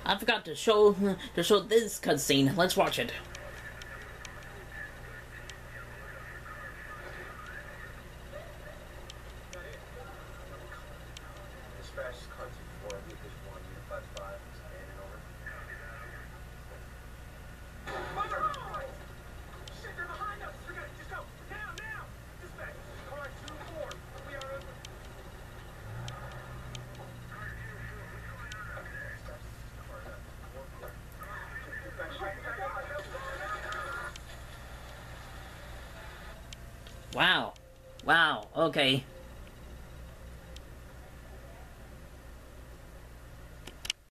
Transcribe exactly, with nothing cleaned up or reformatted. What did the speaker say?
I forgot to show to show this cutscene. Let's watch it. Wow. Wow. Okay.